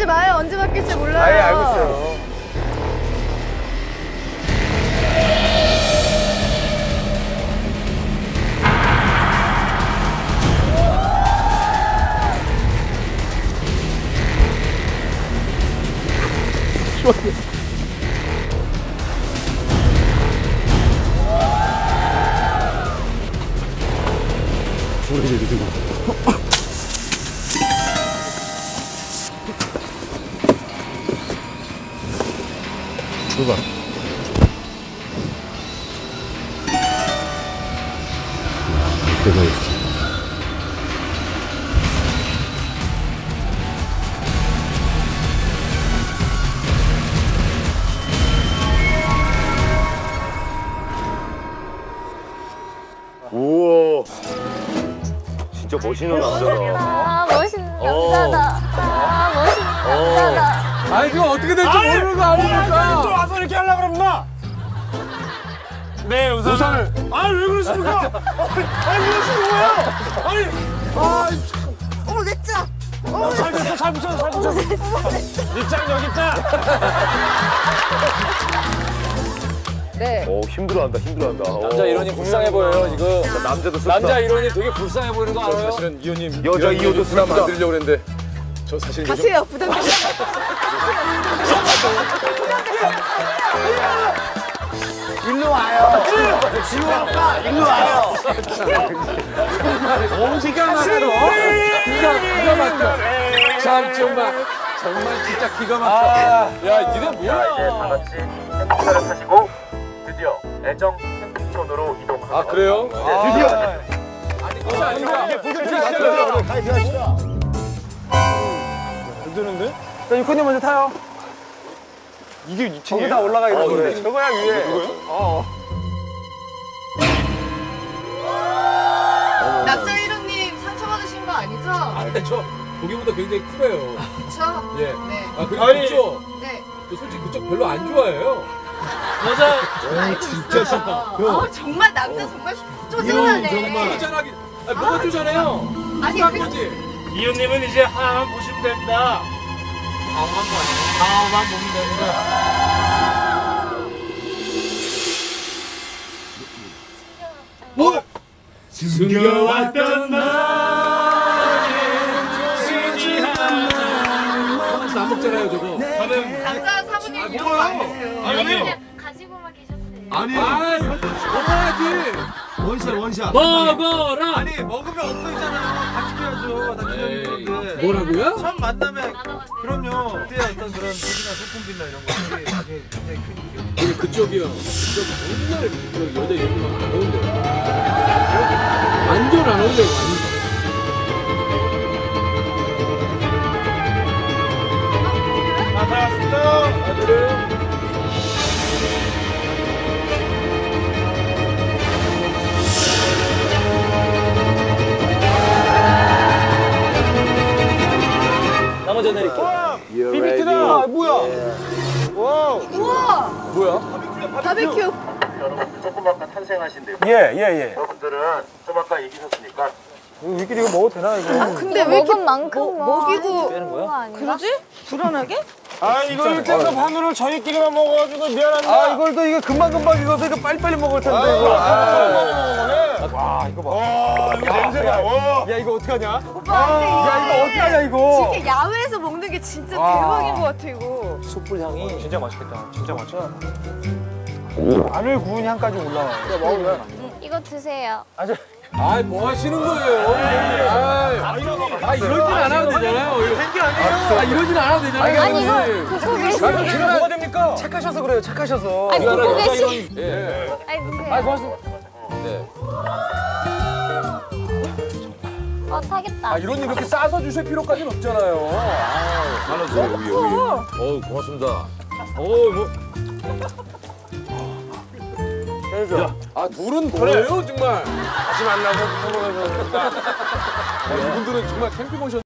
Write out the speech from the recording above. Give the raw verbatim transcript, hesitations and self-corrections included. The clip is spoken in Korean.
그러지 마요. 언제 바뀔지 몰라요. 아예 알고 있어요. 소리 지르고. 출발. 이때가 있어. 우와. 진짜 멋있는 남자다. 아, 멋있는 남자다. 아, 멋있는 남자다. 아니, 그거 어떻게 될지 모르는 거 아닙니까? 또 와서 이렇게 하려고 그러나? 네, 우선은. 우선을. 아니, 왜 그러십니까? 아니, 아니, 왜 그러시는 거예요? 아니, 아, 어머, 내 짝. 어머, 잘 붙여, 잘 붙여, 잘 붙여. 이짱 여기 있다. 네. 오, 힘들어한다, 힘들어한다. 남자 이론이 불쌍해 보여요, 지금. 남자도 씁다. 남자 이론이 되게 불쌍해 보이는 거 알아요? 사실은 이호님 여자 이호도 쓰나 씁니다. 만들려고 그랬는데 저 사실 가세요. 부담되세요. 일로 와요. 지호 아빠, 일로 와요. 기가 막혀. 기가, 기가 막혀. 참, 정말. 정말 진짜 기가 막혀. 야, 니네 뭐야? 이제 다 같이 캠핑카를 타시고 드디어 애정 캠핑촌으로 이동합니다. 아, 그래요? 드디어. 아니, 그거 아니야. 이게 부들부들 가야 들어가시다. 힘드는데? 자, 유코님 먼저 타요. 이게 이 층이에요? 거기다 올라가 있는 거래. 저거야, 위에. 이거요? 어. 남자 일호님 상처받으신 거 아니죠? 아니, 저 보기보다 굉장히 크네요. 그쵸? 예. 네. 아, 그리고 아니. 그쪽, 네. 솔직히 그쪽 별로 안 좋아해요. 여자. 진짜 싫다. 아, 정말 남자 정말 쪼잔하네. 쪼잔하긴. 아니, 뭐가 쪼잔해요? 아니, 한 그- 거지. 이웃님은 이제 하나만 보시면 됩니다. 방어한 거 아니에요? 하나만 보면 됩니다. 뭐? 숨겨왔던 안 먹잖아요, 저거. 저는 남자 사모님 이런 거 안 드세요. 아니요. 가지고만 계셨어요. 아니, 아이, 먹어야지. 원샷 원샷. 먹어라. 아니 먹으면 없어지잖아요. 같이 껴야죠. 다 기념일인데. 뭐라고요? 처음 만나면 그럼요. 그때 어떤 그런 소리나 소품비나 이런 것들이 나중에 굉장히 큰 기억이. 근데 그쪽이요. 그쪽 정말 저 여자 얘기만 안 오는데요. 완전 안 오는데요, 완전. 아, 다 왔습니다. 아들은 나 먼저 내릴게요. 비비큐다. 뭐야? 와우. 우와! 뭐야? 바비큐. 여러분 조금 아까 탄생하신대요. 예, 예, 예. 여러분들은 좀 아까 이기셨으니까 우리끼리 이거 먹어도 되나, 이거? 아, 근데 왜 이렇게 먹은 만큼 먹- 먹이고 빼는 거야? 그러지? 불안하게? 아, 이거 일단은 반으로 저희끼리만 먹어가지고 미안합니다. 아, 이걸 또 이거 금방금방 익어서 이거 빨리빨리 먹을 텐데, 아, 이거. 아, 와, 이거 봐. 와, 이거 냄새가. 와. 야, 이거 어떡하냐? 오빠, 근데 이게 야, 이거 어떡하냐, 이거. 진짜 야외에서 먹는 게 진짜 와. 대박인 것 같아, 이거. 숯불 향이 진짜 맛있겠다. 진짜 맛있어. 마늘 구운 향까지 올라와요. 이거 먹을래? 이거 드세요. 아이, 뭐 하시는 거예요? 아이, 아, 이러진 않아도 되잖아요. 된게 아니에요. 아, 이러진 않아도 되잖아요. 아니, 이거 형님. 굽고 계시. 아, 제가 뭐가 됩니까? 착하셔서 그래요, 착하셔서. 아니, 이거 굽고 하나 계시. 여자 예. 아니, 드세요. 아, 고맙습니다. 네. 어, 타겠다. 아, 이런 이렇게 싸서 주실 필요까지는 없잖아요. 아, 하나 주세요, 여기, 여기. 어우, 고맙습니다. 어우, 뭐. 해줘. 아, 둘은 뭐예요, 정말? 다시 만나서 무슨 거에서. 아, 이분들은 정말 캠핑 오셨